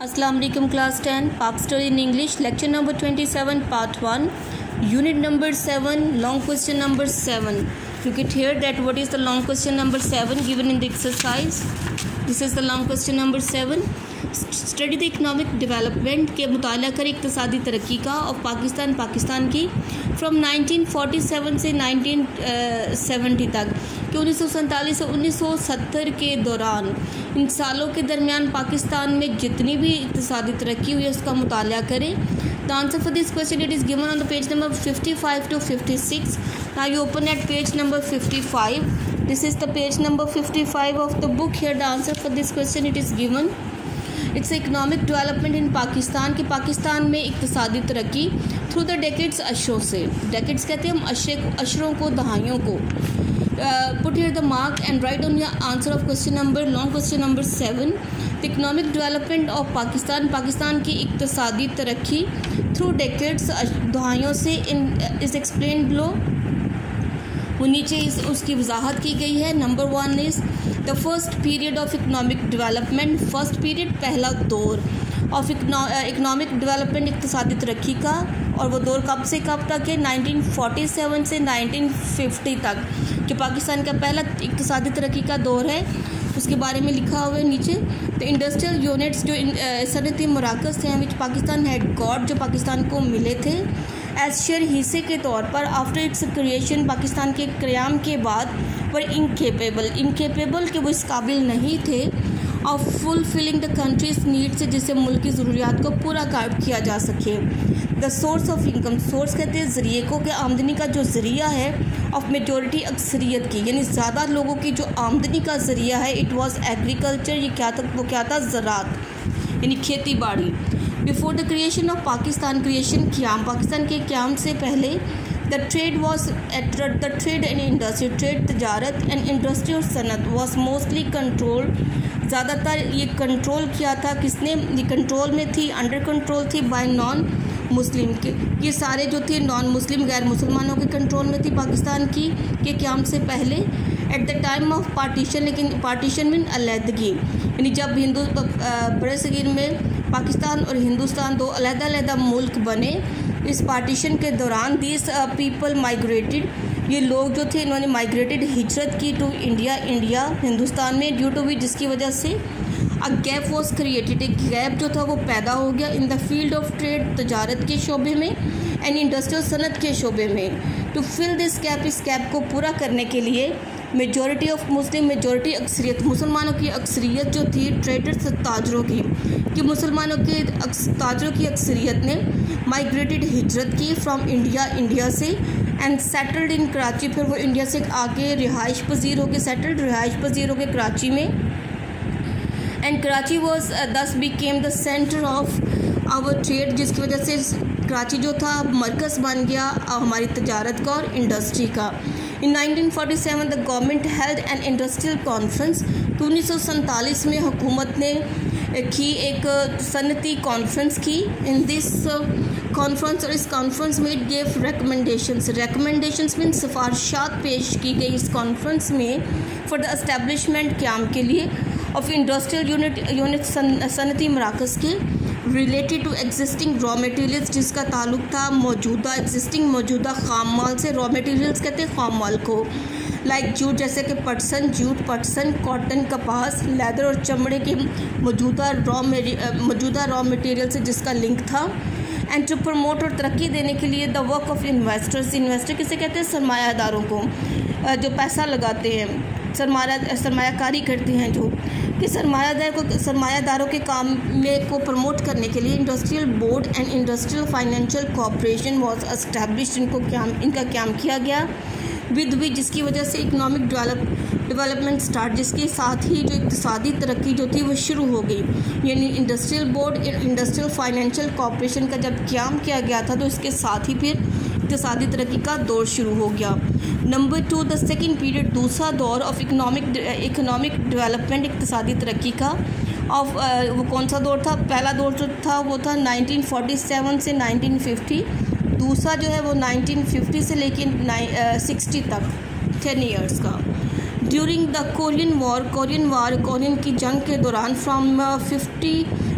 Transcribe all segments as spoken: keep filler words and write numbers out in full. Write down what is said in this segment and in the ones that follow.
अस्सलाम वालेकुम class ten Pak story in English lecture number twenty seven part one unit number seven long question number seven. Look at here that what is the long question number seven given in the exercise. This is the long question number seven. Study the economic development के मुताला कर इक़्तिसादी तरक्की का और पाकिस्तान पाकिस्तान की from nineteen forty seven से nineteen seventy तक कि उन्नीस सौ सैंतालीस से उन्नीस सौ सत्तर के दौरान इन सालों के दरमियान पाकिस्तान में जितनी भी इक़्तिसादी तरक्की हुई है उसका मुताला करें. The answer for this question it is given on the page number fifty five to fifty six. Now you open at page number fifty five. This is the page number fifty five of the book. Here the answer for this question it is given. It's economic development in Pakistan कि पाकिस्तान में इक़्तिसादी तरक्की through the decades अशरों से. Decades कहते हैं हम अशरे को अशरों को दहाइयों को. Put here the mark and write on your answer of question number long question number seven. The economic development of Pakistan Pakistan की इक़्तिसादी तरक्की थ्रू डेकेड्स दहाइयों से इन इज़ एक्सप्लेन बिलो. वो नीचे इस उसकी वजाहत की गई है. Number one is the first period of economic development. First period पहला दौर ऑफ इकनॉमिक डेवलपमेंट इक़्तिसादी तरक्की का. और वो दौर कब से कब तक है? नाइनटीन फोर्टी सेवन से नाइनटीन फिफ्टी तक कि पाकिस्तान का पहला इक़्तिसादी तरक्की का दौर है. उसके बारे में लिखा हुआ है नीचे. द इंडस्ट्रियल यूनिट्स जो सनती मराकज़ थे विच पाकिस्तान हैड गॉट जो पाकिस्तान को मिले थे एज शेयर हिस्से के तौर पर आफ्टर इट्स क्रिएशन पाकिस्तान के क़याम के बाद पर इनकेपेबल इनकेपेबल के वो इस काबिल नहीं थे of fulfilling the country's needs जिससे मुल्क की ज़रूरियात को पूरा किया जा सके. The source of income source कहते हैं ज़रिए को कि आमदनी का जो ज़रिया है ऑफ मेजॉरिटी अक्सरियत की यानी ज़्यादा लोगों की जो आमदनी का ज़रिया है इट वाज एग्रीकल्चर. ये क्या था? वो क्या था? ज़राअत यानी खेती बाड़ी. Before the creation of Pakistan creation क़याम पाकिस्तान के क़याम से पहले the trade was the trade and industry trade तजारत एंड इंडस्ट्री और सनत वॉज मोस्टली कंट्रोल. ज़्यादातर ये कंट्रोल किया था किसने? ये कंट्रोल में थी अंडर कंट्रोल थी बाय नॉन मुस्लिम के. ये सारे जो थे नॉन मुस्लिम गैर मुसलमानों के कंट्रोल में थी पाकिस्तान की के क़याम से पहले at the time of partition. लेकिन पार्टीशन मीन अलहदगी यानी जब हिंदू बड़े सगीर में पाकिस्तान और हिंदुस्तान दो अलग-अलग मुल्क बने इस पार्टीशन के दौरान दिस पीपल माइग्रेटेड ये लोग जो थे इन्होंने माइग्रेटेड हिजरत की टू इंडिया इंडिया हिंदुस्तान में ड्यू टू भी जिसकी वजह से अ गैप वॉज क्रिएटेड. एक गैप जो था वो पैदा हो गया in the field of trade तजारत के शोबे में एंड इंडस्ट्रियल सनत के शोबे में. टू फिल दिस गैप इस गैप को पूरा करने के लिए मेजॉरिटी ऑफ मुस्लिम मेजॉरिटी अक्सरियत मुसलमानों की अक्सरियत जो थी ट्रेडर्स ताजरों की कि मुसलमानों के ताजरों की अक्सरियत ने माइग्रेटेड हिजरत की फ्रॉम इंडिया इंडिया से एंड सेटल्ड इन कराची. फिर वो इंडिया से आगे रिहाइश पजीर हो गए सेटल्ड रिहाइश पजीर हो गए कराची में. And Karachi was thus became the centre of our trade जिसकी वजह से कराची जो था मरकज़ बन गया हमारी तजारत का और इंडस्ट्री का. In nineteen forty seven the government held an industrial conference. तो उन्नीस सौ सैंतालीस में हुकूमत ने की एक सनती कॉन्फ्रेंस की. इन दिस कॉन्फ्रेंस और इस कॉन्फ्रेंस में it gave recommendations recommendations mean सिफारिशात पेश की गई इस कॉन्फ्रेंस में फॉर द एस्टेब्लिशमेंट क़याम के लिए ऑफ इंडस्ट्रियल यूनिट यूनिट सनती मराकज़ के related to existing raw materials जिसका ताल्लुक था मौजूदा एग्जिस्टिंग मौजूदा खाम माल से. रॉ मटेरियल्स कहते हैं खाम माल को लाइक जूट जैसे कि पटसन जूट पटसन कॉटन कपास लेदर और चमड़े के मौजूदा रॉ मौजूदा रॉ मटेरियल से जिसका लिंक था. एंड टू प्रमोट और तरक्की देने के लिए the work of investors. Investor किसे कहते हैं? सरमायादारों को जो पैसा लगाते हैं सरमाया सरमायाकारी करते हैं जो कि सरमायादार को सरमायादारों के काम में को प्रमोट करने के लिए industrial board and industrial financial corporation was established. इनको क्या इनका क्याम किया गया विद भी जिसकी वजह से इकनॉमिक डेवलप डेवलपमेंट स्टार्ट जिसके साथ ही जो इक़्तिसादी तरक्की जो थी वो शुरू हो गई. यानी industrial board industrial financial corporation का जब क़याम किया गया था तो इसके साथ ही फिर इक़्तिसादी तरक्की का दौर शुरू हो गया. Number two the second period दूसरा दौर ऑफ इकनॉमिक इकनॉमिक डेवलपमेंट इक़्तिसादी तरक्की का ऑफ वो कौन सा दौर था? पहला दौर जो था वो था नाइनटीन फोर्टी सेवन से नाइनटीन फिफ्टी. दूसरा जो है वो नाइनटीन फिफ्टी से लेकर सिक्सटी तक टेन ईयर्स का. During the Korean war Korean war Korean की जंग के दौरान from fifty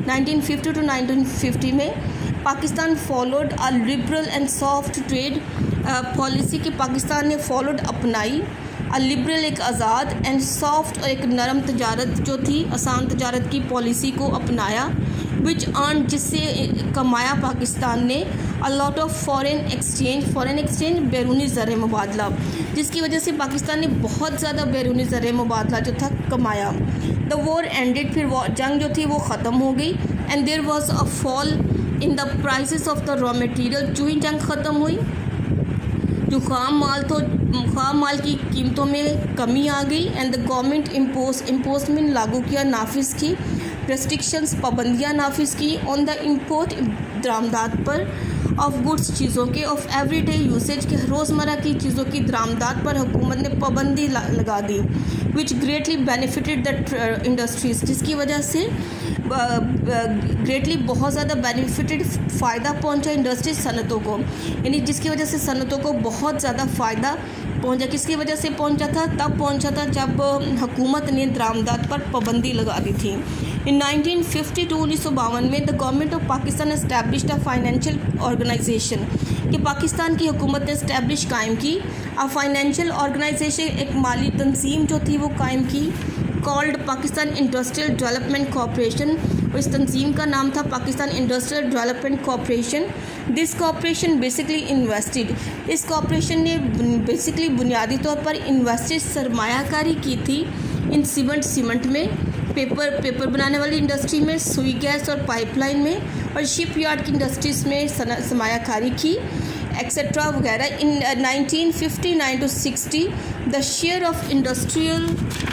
nineteen fifty to nineteen fifty में Pakistan followed a liberal and soft trade policy कि पाकिस्तान ने फॉलोड अपनाई अ लिबरल एक आज़ाद एंड सॉफ्ट और एक नरम तजारत जो थी आसान तजारत की पॉलिसी को अपनाया विच अर्न जिससे कमाया पाकिस्तान ने a lot of foreign exchange foreign exchange बैरूनी ज़र मुबादला जिसकी वजह से पाकिस्तान ने बहुत ज़्यादा बैरूनी ज़र मुबादला जो था कमाया। द वॉर एंडेड फिर जंग जो थी वो ख़त्म हो गई and there was a fall in the prices of the raw material. जो ही जंग ख़त्म हुई जो खाम माल तो खाम माल की कीमतों में कमी आ गई and the government impose imposement लागू किया नाफिज की रेस्ट्रिक्शंस पाबंदियाँ नाफिज की ऑन द इम्पोर्ट दरामदात पर ऑफ गुड्स चीज़ों के ऑफ एवरीडे यूसेज के रोज़मर्रा की चीज़ों की दरामदात पर हुकूमत ने पाबंदी लगा दी which greatly benefited the industries जिसकी वजह से ग्रेटली बहुत ज़्यादा बेनिफिटेड फ़ायदा पहुंचा इंडस्ट्री सनतों को यानी जिसकी वजह से सनतों को बहुत ज़्यादा फ़ायदा पहुंचा। किसकी वजह से पहुंचा था? तब पहुंचा था जब हुकूमत ने दरामदात पर पाबंदी लगा दी थी। इन नाइनटीन फिफ्टी टू उन्नीस सौ बावन में the government of Pakistan established a financial organisation कि पाकिस्तान की हुकूमत ने इस्टेब्लिश कायम की अ फाइनेंशियल ऑर्गेनाइजेशन एक माली तंजीम जो थी वो कायम की called Pakistan industrial development corporation और इस तंजीम का नाम था Pakistan industrial development corporation. This corporation basically invested इस कॉरपोरेशन ने बेसिकली बुनियादी तौर पर इन्वेस्टेड सरमायाकारी की थी इन सीमेंट सीमेंट में पेपर पेपर बनाने वाली इंडस्ट्री में सुई गैस और पाइपलाइन में और शिप यार्ड की इंडस्ट्रीज़ में सरमायाकारी की एक्सेट्रा वगैरह। In nineteen fifty nine to sixty the share of industrial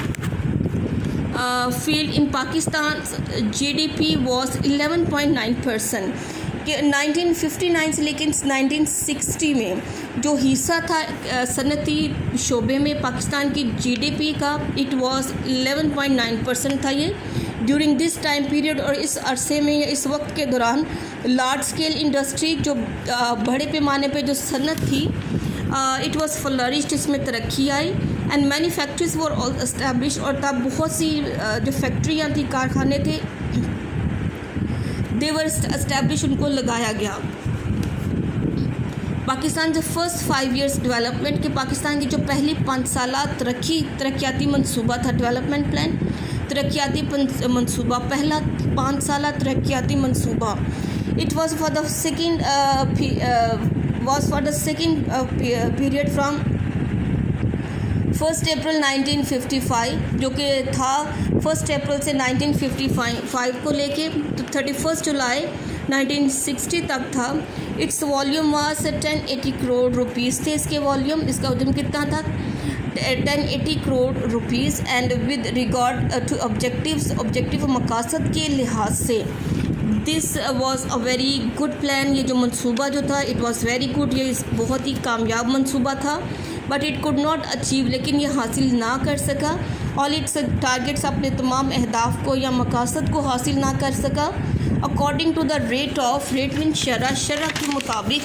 field in Pakistan GDP was eleven point nine percent कि नाइनटीन फिफ्टी नाइन से लेकिन नाइनटीन सिक्सटी में जो हिस्सा था सनती शोबे में पाकिस्तान की जीडीपी का it was eleven point nine percent था ये ड्यूरिंग दिस टाइम पीरियड। और इस अरसे में या इस वक्त के दौरान लार्ज स्केल इंडस्ट्री जो बड़े पैमाने पे जो सनत थी इट वाज फ्लरिश्ड इसमें तरक्की आई and manufactures were all establish और तब बहुत सी जो फैक्ट्रियाँ थी कारखाने थे दे वर एस्टैब्लिश उनको लगाया गया। पाकिस्तान जो फर्स्ट फाइव इयर्स डेवलपमेंट के पाकिस्तान की जो पहली पाँच साल तरक्की तरक्याती मंसूबा था डेवलपमेंट प्लान तरक्याती मंसूबा पहला पाँच साल तरक्याती मंसूबा it was for the second was for the second period from first April nineteen fifty five जो कि था फर्स्ट अप्रैल से नाइनटीन फिफ्टी फाइव को लेके तो thirty first July nineteen sixty तक था। Its volume was ten eighty crore rupees थे इसके वॉल्यूम इसका वजन कितना था ten eighty crore rupees and with regard to objectives objective मकासद के लिहाज से this was a very good plan. ये जो मंसूबा जो था इट वॉज़ वेरी गुड ये बहुत ही कामयाब मंसूबा था but it could not achieve लेकिन ये हासिल ना कर सका ऑल इट्स टारगेट्स अपने तमाम अहदाफ को या मकासद को हासिल ना कर सका according to the rate of rate mean शरह शरह के मुताबिक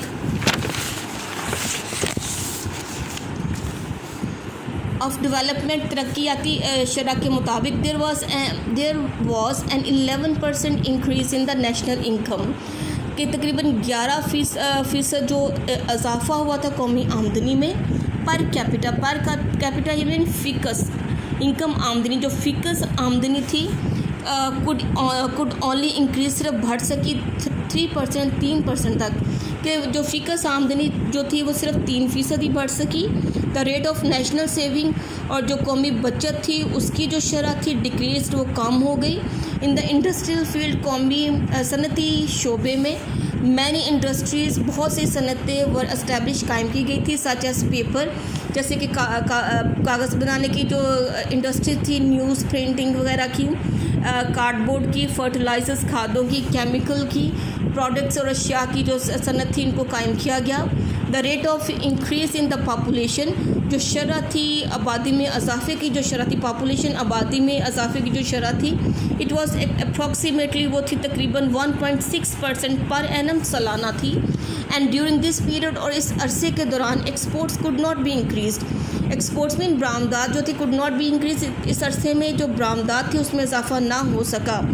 ऑफ डेवलपमेंट तरक्याती शरह के मुताबिक there was there was an eleven percent increase in the national income के तकरीबन ग्यारह फीसद जो इजाफा हुआ था कौमी आमदनी में per capita per capita mean ficus income आमदनी जो फिकस आमदनी थी कुड कुड ओनली इंक्रीज सिर्फ बढ़ सकी थ्री परसेंट तीन परसेंट तक कि जो फिकस आमदनी जो थी वो सिर्फ तीन फ़ीसद ही बढ़ सकी। The rate of national saving और जो कौमी बचत थी उसकी जो शरह थी डिक्रीज वो कम हो गई। इन द इंडस्ट्रियल फील्ड कौमी सनती शोबे में मैनी इंडस्ट्रीज़ बहुत सी सनतें वर एस्टैब्लिश कायम की गई थी सच एस पेपर जैसे कि का, का, कागज़ बनाने की जो इंडस्ट्री थी न्यूज़ प्रिंटिंग वगैरह की कार्डबोर्ड की फर्टिलाइजर्स खादों की केमिकल की प्रोडक्ट्स और अशिया की जो सनत थी इनको कायम किया गया। The rate of increase in the population जो शरह थी आबादी में इजाफे की जो शरह थी पॉपुलेशन आबादी में इजाफे की जो शरह थी इट वाज अप्रॉक्सीमेटली वो थी तकरीबन one point six percent per annum सालाना थी एंड ड्यूरिंग दिस पीरियड और इस अरसे के दौरान exports could not be increased exports में बरामदात जो थी कुड नॉट बी इंक्रीज इस अरसे में जो बरामदात थी उसमें इजाफा ना हो सका।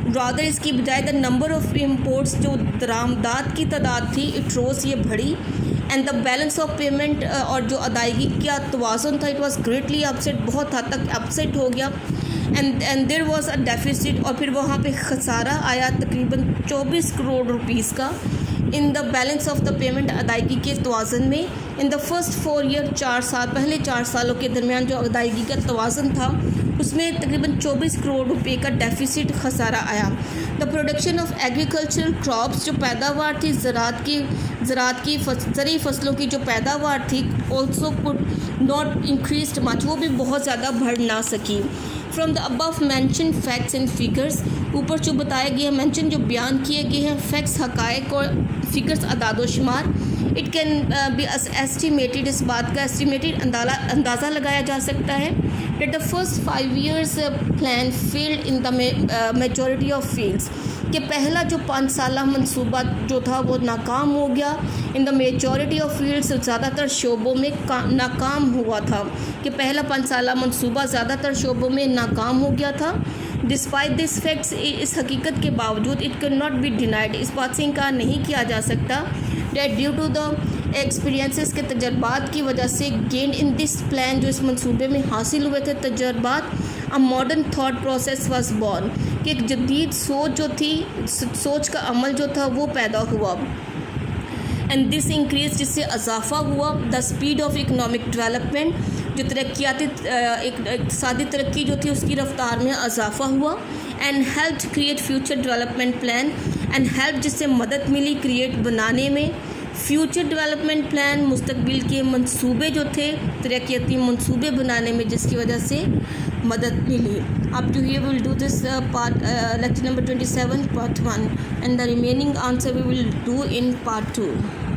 रादर इसकी बजाय द नंबर ऑफ इम्पोर्ट्स जो दरामदात की तादाद थी इट रोज ये बढ़ी and the balance of payment और जो अदायगी का तवाज़ुन था इट वाज ग्रेटली अपसेट, बहुत हद तक अपसेट हो गया and and there was a deficit और फिर वहाँ पे खसारा आया तकरीबन चौबीस करोड़ रुपीस का in the balance of the payment अदायगी के तवाज़ुन में। In the first four year चार साल पहले चार सालों के दरमियान जो अदायगी का तवाज़ुन था उसमें तकरीबन चौबीस करोड़ रुपए का डेफिसिट खसारा आया। The production of agricultural crops जो पैदावार थी ज़रात की ज़रात की ज़रूरी फसलों की जो पैदावार थी also could not increase much, वो भी बहुत ज़्यादा बढ़ ना सकी। From the above mentioned facts and figures, ऊपर जो बताए गए हैं मैंशन जो बयान किए गए हैं फैक्ट्स हक़ाइक़ और फिगर्स अदाद शुमार, इट कैन बी एस्टिमेटेड, इस बात का एस्टिमेटेड अंदाज़ा लगाया जा सकता है that the first five years plan failed in the majority of fields, कि पहला जो पाँच साला मंसूबा जो था वो नाकाम हो गया। In the majority of fields ज़्यादातर शोबों में नाकाम हुआ था, कि पहला पाँच साला मंसूबा ज़्यादातर शोबों में नाकाम हो गया था। डिस्पाइट दिस फैक्ट्स, इस हकीकत के बावजूद it can not be denied, इस बात से इनकार नहीं किया जा सकता that due to the experiences के तजर्बात की वजह से गेन इन दिस प्लान जो इस मंसूबे में हासिल हुए थे तजर्बात, a modern thought process was born, कि एक जदीद सोच जो थी सोच का अमल जो था वो पैदा हुआ एंड दिस इंक्रीज, जिससे इजाफा हुआ the speed of economic development, जो तरक्याती इक़्तिसादी तरक्की जो थी उसकी रफ्तार में इजाफा हुआ and help create future development plan, and help जिससे मदद मिली क्रिएट बनाने में फ्यूचर डेवलपमेंट प्लान, मुस्तकबिल के मंसूबे जो थे तरक्याती मंसूबे बनाने में जिसकी वजह से मदद मिली। Up to here will do this part lecture number twenty seven part one and the remaining answer we will do in part to.